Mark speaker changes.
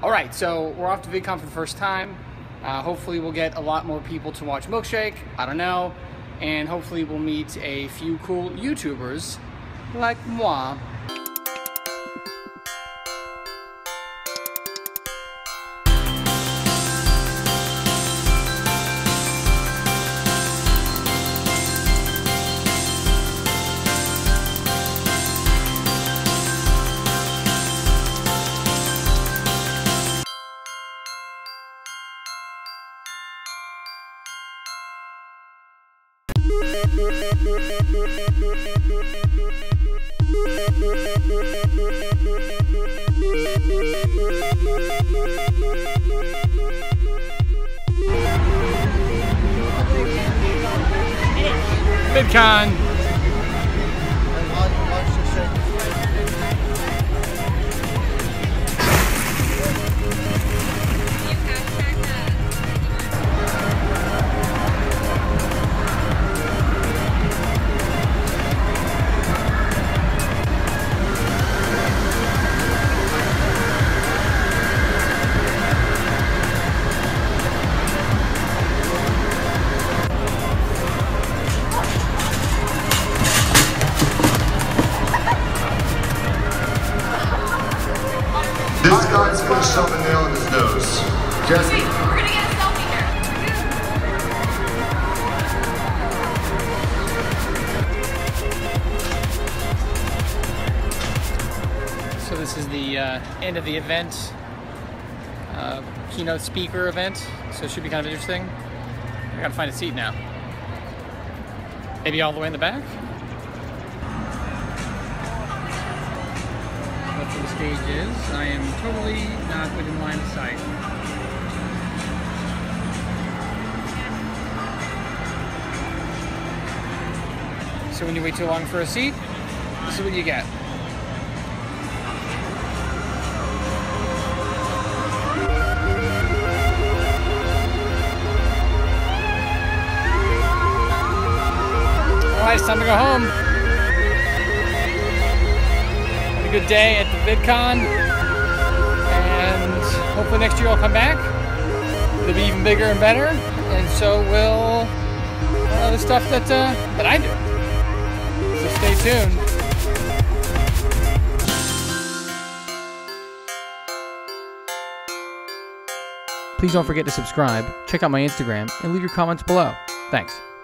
Speaker 1: Alright, so we're off to VidCon for the first time. Hopefully we'll get a lot more people to watch Milkshake, I don't know. And hopefully we'll meet a few cool YouTubers like moi. VidCon.
Speaker 2: This guy's gonna shove a nail in his nose. Jesse.
Speaker 3: Wait, we're gonna get a selfie here.
Speaker 1: So this is the end of the event, keynote speaker event, so it should be kind of interesting. I gotta find a seat now. Maybe all the way in the back? That's where the stage is. I am totally not within line of sight. So when you wait too long for a seat, this is what you get. Alright, it's time to go home. Had a good day at the VidCon, and hopefully next year I'll come back. It'll be even bigger and better, and so will the stuff that I do. So stay tuned. Please don't forget to subscribe, check out my Instagram, and leave your comments below. Thanks.